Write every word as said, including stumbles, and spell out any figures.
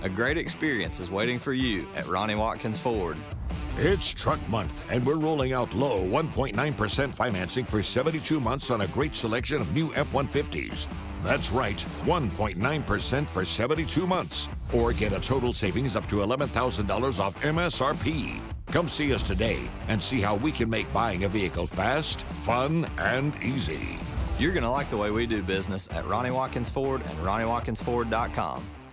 A great experience is waiting for you at Ronnie Watkins Ford. It's truck month, and we're rolling out low one point nine percent financing for seventy-two months on a great selection of new F one fifties. That's right, one point nine percent for seventy-two months. Or get a total savings up to eleven thousand dollars off M S R P. Come see us today and see how we can make buying a vehicle fast, fun, and easy. You're going to like the way we do business at Ronnie Watkins Ford and Ronnie Watkins Ford dot com.